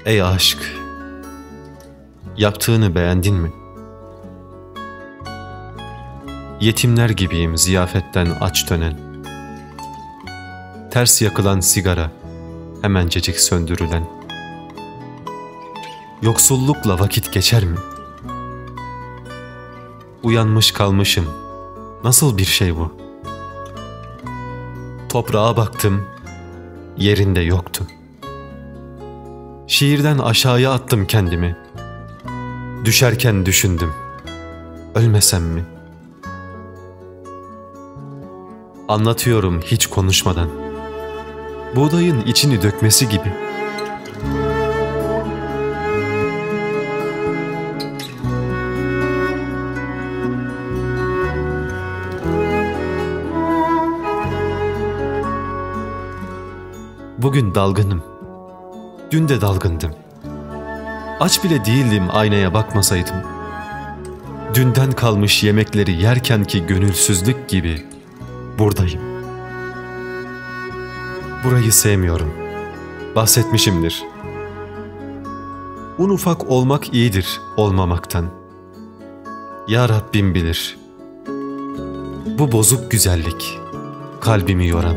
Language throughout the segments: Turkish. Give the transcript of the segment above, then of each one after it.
Ey aşk, yaptığını beğendin mi? Yetimler gibiyim ziyafetten aç dönen. Ters yakılan sigara, hemencecik söndürülen. Yoksullukla vakit geçer mi? Uyanmış kalmışım, nasıl bir şey bu? Toprağa baktım, yerinde yoktu. Şiirden aşağıya attım kendimi. Düşerken düşündüm, ölmesem mi? Anlatıyorum hiç konuşmadan. Buğdayın içini dökmesi gibi. Bugün dalgınım. Dün de dalgındım. Aç bile değildim aynaya bakmasaydım. Dünden kalmış yemekleri yerkenki gönülsüzlük gibi buradayım. Burayı sevmiyorum. Bahsetmişimdir. Un ufak olmak iyidir olmamaktan. Ya Rabbim bilir. Bu bozuk güzellik kalbimi yoran.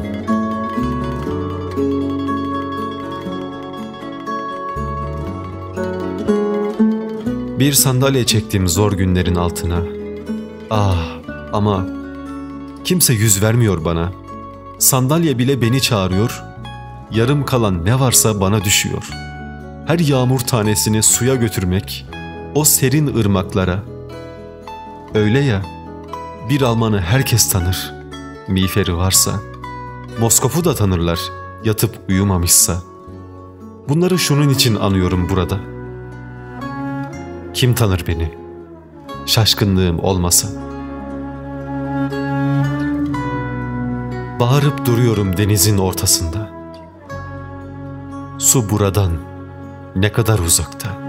Bir sandalye çektim zor günlerin altına. Ah, ama kimse yüz vermiyor bana. Sandalye bile beni çağırıyor. Yarım kalan ne varsa bana düşüyor. Her yağmur tanesini suya götürmek, o serin ırmaklara. Öyle ya, bir Almanı herkes tanır, miğferi varsa. Moskof'u da tanırlar, yatıp uyumamışsa. Bunları şunun için anıyorum burada. Kim tanır beni? Şaşkınlığım olmasa. Bağırıp duruyorum denizin ortasında. Su buradan ne kadar uzakta.